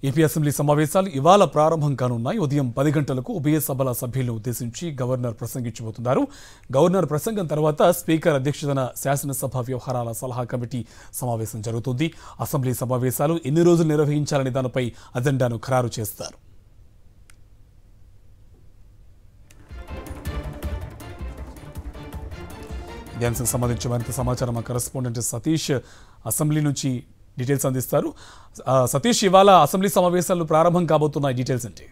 AP assembly సమావేశాలు ఇవాళ ప్రారంభం కానున్నాయి. ఉదయం 10 గంటలకు ఉభయ సభల సభ్యులను ఉద్దేశించి గవర్నర్ ప్రసంగించబోతున్నారు. గవర్నర్ ప్రసంగం తర్వాత స్పీకర్ అధ్యక్షతన శాసనసభ వ్యవహారాల సలహా కమిటీ సమావేశం జరుగుతుంది. అసెంబ్లీ సమావేశాలు ఎన్ని రోజులు నిర్వహించాలనే దానిపై అజెండాను ఖరారు చేస్తారు. దానికి సంబంధించి మరింత సమాచారం మా కరెస్పాండెంట్ సతీష్ అసెంబ్లీ నుంచి డీటెయిల్స్ అందిస్తారు. సతీష్, ఇవాళ అసెంబ్లీ సమావేశాలు ప్రారంభం కాబోతున్నాయి, డీటెయిల్స్ ఏంటి?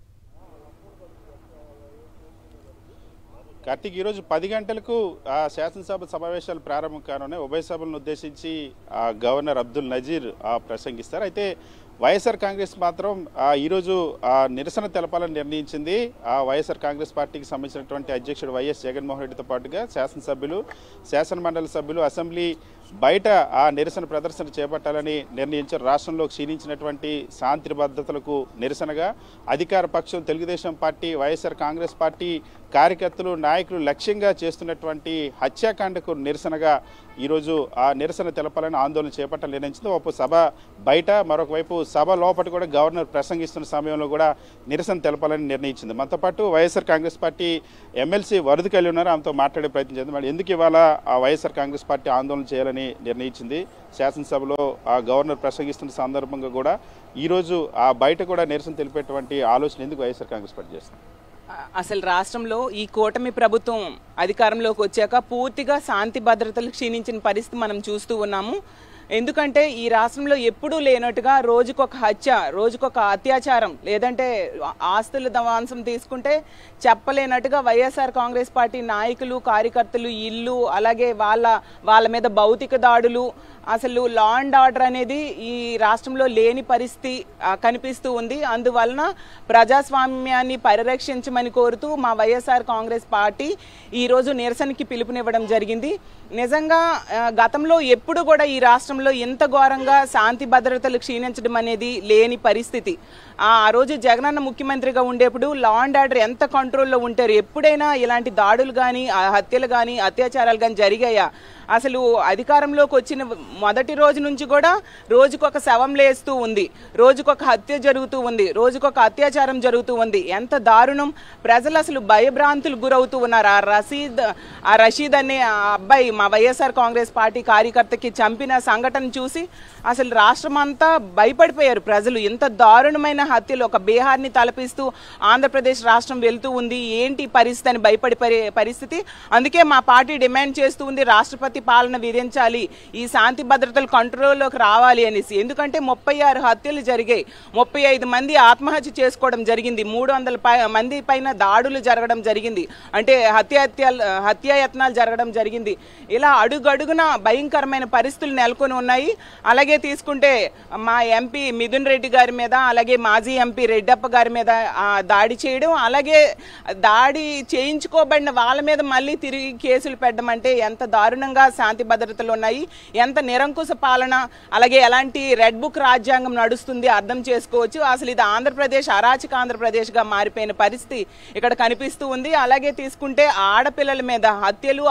కార్తీక్, ఈరోజు 10 గంటలకు శాసనసభ సమావేశాలు ప్రారంభం కానున్నాయి. ఉభయ సభలను ఉద్దేశించి గవర్నర్ అబ్దుల్ నజీర్ ప్రసంగిస్తారు. అయితే వైఎస్ఆర్ కాంగ్రెస్ మాత్రం ఈరోజు నిరసన తెలపాలని నిర్ణయించింది. వైఎస్ఆర్ కాంగ్రెస్ పార్టీకి సంబంధించినటువంటి అధ్యక్షుడు వైఎస్ జగన్మోహన్ రెడ్డితో పాటుగా శాసనసభ్యులు, శాసనమండలి సభ్యులు అసెంబ్లీ బయట నిరసన ప్రదర్శన చేపట్టాలని నిర్ణయించారు. రాష్ట్రంలో క్షీణించినటువంటి శాంతి భద్రతలకు నిరసనగా అధికార పక్షం తెలుగుదేశం పార్టీ, వైఎస్ఆర్ కాంగ్రెస్ పార్టీ కార్యకర్తలు, నాయకులు లక్ష్యంగా చేస్తున్నటువంటి హత్యాకాండకు నిరసనగా ఈరోజు నిరసన తెలపాలని ఆందోళన చేపట్టాలని నిర్ణయించింది. ఒక సభ బయట, మరొక వైపు సభ లోపల కూడా గవర్నర్ ప్రసంగిస్తున్న సమయంలో కూడా నిరసన తెలపాలని నిర్ణయించింది. మనతో పాటు వైఎస్ఆర్ కాంగ్రెస్ పార్టీ ఎమ్మెల్సీ వరదకల్లి ఉన్నారు. ఆమెతో మాట్లాడే ప్రయత్నం చేద్దాం. మరి ఎందుకు ఇవాళ వైఎస్ఆర్ కాంగ్రెస్ పార్టీ ఆందోళన చేయాలని నిర్ణయించింది? శాసనసభలో గవర్నర్ ప్రసంగిస్తున్న సందర్భంగా కూడా ఈరోజు బయట కూడా నిరసన తెలిపేటువంటి ఆలోచన ఎందుకు వైఎస్ఆర్ కాంగ్రెస్ పార్టీ చేస్తుంది? అసలు రాష్ట్రంలో ఈ కూటమి ప్రభుత్వం అధికారంలోకి వచ్చాక పూర్తిగా శాంతి భద్రతలు క్షీణించిన పరిస్థితి మనం చూస్తూ ఉన్నాము. ఎందుకంటే ఈ రాష్ట్రంలో ఎప్పుడూ లేనట్టుగా రోజుకొక హత్య, రోజుకొక అత్యాచారం, లేదంటే ఆస్తుల ధ్వంసం తీసుకుంటే చెప్పలేనట్టుగా వైఎస్ఆర్ కాంగ్రెస్ పార్టీ నాయకులు, కార్యకర్తలు ఇల్లు, అలాగే వాళ్ళ మీద భౌతిక దాడులు, అసలు లా అండ్ ఆర్డర్ అనేది ఈ రాష్ట్రంలో లేని పరిస్థితి కనిపిస్తూ ఉంది. అందువలన ప్రజాస్వామ్యాన్ని పరిరక్షించమని కోరుతూ మా వైఎస్ఆర్ కాంగ్రెస్ పార్టీ ఈరోజు నిరసనకి పిలుపునివ్వడం జరిగింది. నిజంగా గతంలో ఎప్పుడు కూడా ఈ రాష్ట్రంలో ఇంత ఘోరంగా శాంతి భద్రతలు క్షీణించడం అనేది లేని పరిస్థితి. ఆ రోజు జగనన్న ముఖ్యమంత్రిగా ఉండేప్పుడు లా అండ్ ఆర్డర్ ఎంత కంట్రోల్లో ఉంటారు? ఎప్పుడైనా ఇలాంటి దాడులు కానీ, హత్యలు కానీ, అత్యాచారాలు కానీ జరిగాయా? అసలు అధికారంలోకి వచ్చిన మొదటి రోజు నుంచి కూడా రోజుకొక శవం లేస్తూ ఉంది, రోజుకొక హత్య జరుగుతూ ఉంది, రోజుకొక అత్యాచారం జరుగుతూ ఉంది. ఎంత దారుణం! ప్రజలు అసలు భయభ్రాంతులు గురవుతూ ఉన్నారు. ఆ రషీద్ అనే అబ్బాయి మా వైఎస్ఆర్ కాంగ్రెస్ పార్టీ కార్యకర్తకి చంపిన సంఘటన చూసి అసలు రాష్ట్రం అంతా భయపడిపోయారు ప్రజలు. ఇంత దారుణమైన హత్యలు ఒక బీహార్ని తలపిస్తూ ఆంధ్రప్రదేశ్ రాష్ట్రం వెళ్తూ ఉంది, ఏంటి పరిస్థితి అని భయపడిపోయే పరిస్థితి. అందుకే మా పార్టీ డిమాండ్ చేస్తూ ఉంది, రాష్ట్రపతి పాలన విధించాలి, ఈ శాంతి భద్రతలు కంట్రోల్లోకి రావాలి అనేసి. ఎందుకంటే 36 హత్యలు జరిగాయి, 35 మంది ఆత్మహత్య చేసుకోవడం జరిగింది, 300 మంది పైన దాడులు జరగడం జరిగింది, అంటే హత్యాయత్నాలు జరగడం జరిగింది. ఇలా అడుగడుగున భయంకరమైన పరిస్థితులు నెలకొని ఉన్నాయి. అలాగే తీసుకుంటే మా ఎంపీ మిథున్ రెడ్డి గారి మీద, అలాగే మాజీ ఎంపీ రెడ్డప్ప గారి మీద దాడి చేయడం, అలాగే దాడి చేయించుకోబడిన వాళ్ళ మీద మళ్ళీ తిరిగి కేసులు పెట్టడం అంటే ఎంత దారుణంగా శాంతి భద్రతలు ఉన్నాయి, ఎంత నిరంకుశ పాలన, అలాగే ఎలాంటి రెడ్ బుక్ రాజ్యాంగం నడుస్తుంది అర్థం చేసుకోవచ్చు. అసలు ఇది ఆంధ్రప్రదేశ్ అరాచక ఆంధ్రప్రదేశ్గా మారిపోయిన పరిస్థితి ఇక్కడ కనిపిస్తూ ఉంది. అలాగే తీసుకుంటే ఆడపిల్లల మీద హత్యలు,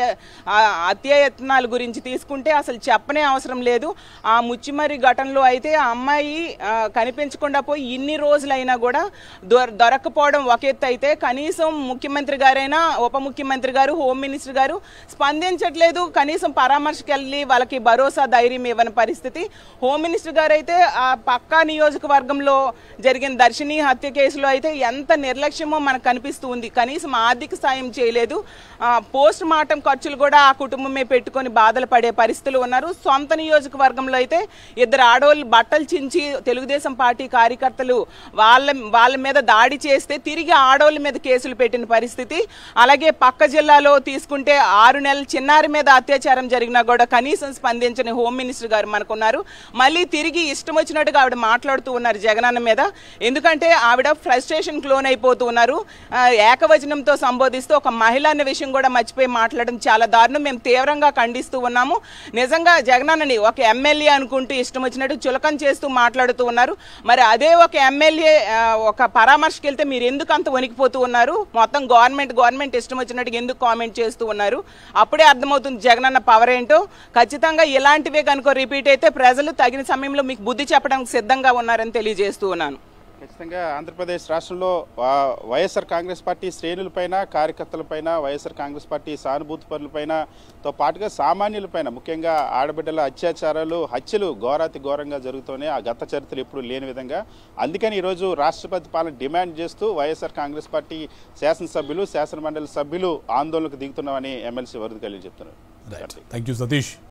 హత్యాయత్నాల గురించి తీసుకుంటే అసలు చెప్పనే అవసరం లేదు. ఆ ముచ్చిమరి ఘటనలో అయితే ఆ అమ్మాయి కనిపించకుండా పోయి ఇన్ని రోజులైనా కూడా దొరకపోవడం ఒక ఎత్తు అయితే, కనీసం ముఖ్యమంత్రి గారైనా, ఉప ముఖ్యమంత్రి గారు, హోమ్ మినిస్టర్ గారు స్పందించట్లేదు. కనీసం పరామర్శకు వెళ్ళి వాళ్ళకి భరోసా, ధైర్యం ఇవ్వని పరిస్థితి. హోమ్ మినిస్టర్ గారు అయితే ఆ పక్కా నియోజకవర్గంలో జరిగిన దర్శిని హత్య కేసులో అయితే ఎంత నిర్లక్ష్యమో మనకు కనిపిస్తూ ఉంది. కనీసం ఆర్థిక సాయం చేయలేదు. పోస్ట్ మార్టం ఖర్చులు కూడా ఆ కుటుంబమే పెట్టుకొని బాధలు పడే పరిస్థితులు ఉన్నారు. సొంత నియోజకవర్గంలో అయితే 2 ఆడవాళ్ళు బట్టలు చించి తెలుగుదేశం పార్టీ కార్యకర్తలు వాళ్ళ మీద దాడి చేస్తే తిరిగి ఆడవాళ్ళ మీద కేసులు పెట్టిన పరిస్థితి. అలాగే పక్క జిల్లాలో తీసుకుంటే 6 నెలల చిన్నారి మీద అత్యాచారం జరిగినా కూడా కనీసం స్పందించని హోమ్ మినిస్టర్ గారు మనకున్నారు. మళ్ళీ తిరిగి ఇష్టం వచ్చినట్టుగా ఆవిడ మాట్లాడుతూ ఉన్నారు జగనన్న మీద. ఎందుకంటే ఆవిడ ఫ్రస్ట్రేషన్కి లోన్ అయిపోతూ ఉన్నారు. ఏకవచనంతో సంబోధిస్తూ ఒక మహిళ అనే విషయం కూడా మర్చిపోయి మాట్లాడడం చాలా దారుణం. మేము తీవ్రంగా ఖండిస్తూ ఉన్నాము. నిజంగా జగనన్నని ఒక ఎమ్మెల్యే అనుకుంటూ ఇష్టం వచ్చినట్టు చులకం చేస్తూ మాట్లాడుతూ ఉన్నారు. మరి అదే ఒక ఎమ్మెల్యే ఒక పరామర్శకి వెళ్తే మీరు ఎందుకు అంత వణికిపోతూ ఉన్నారు? మొత్తం గవర్నమెంట్ ఇష్టం వచ్చినట్టుగా ఎందుకు కామెంట్ చేస్తూ ఉన్నారు? అప్పుడే అర్థమవుతుంది జగనన్న పవర్ ఏంటో. ఖచ్చితంగా ఇలాంటివే కనుక రిపీట్ అయితే ప్రజలు తగిన సమయంలో మీకు బుద్ధి చెప్పడానికి సిద్ధంగా ఉన్నారని తెలియజేస్తూ ఉన్నాను. ఖచ్చితంగా ఆంధ్రప్రదేశ్ రాష్ట్రంలో వైఎస్ఆర్ కాంగ్రెస్ పార్టీ శ్రేణులపైన, కార్యకర్తలపైన, వైఎస్ఆర్ కాంగ్రెస్ పార్టీ సానుభూతి పరులపైనతో పాటుగా సామాన్యులపైన, ముఖ్యంగా ఆడబిడ్డల అత్యాచారాలు, హత్యలు ఘోరాతి ఘోరంగా జరుగుతూనే ఆ గత చరిత్రలు ఎప్పుడు లేని విధంగా. అందుకని ఈరోజు రాష్ట్రపతి పాలన డిమాండ్ చేస్తూ వైఎస్ఆర్ కాంగ్రెస్ పార్టీ శాసనసభ్యులు, శాసనమండలి సభ్యులు ఆందోళనకు దిగుతున్నామని ఎమ్మెల్సీ వరద కలిగి చెప్తున్నారు. Thank you Satish.